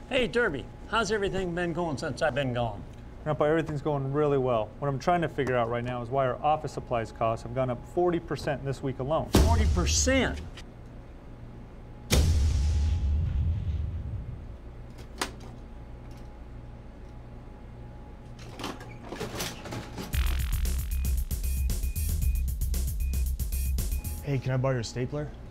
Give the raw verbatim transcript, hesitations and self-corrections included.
Hey, Derby, how's everything been going since I've been gone? Grandpa, everything's going really well. What I'm trying to figure out right now is why our office supplies costs have gone up forty percent this week alone. forty percent? Hey, can I borrow your stapler?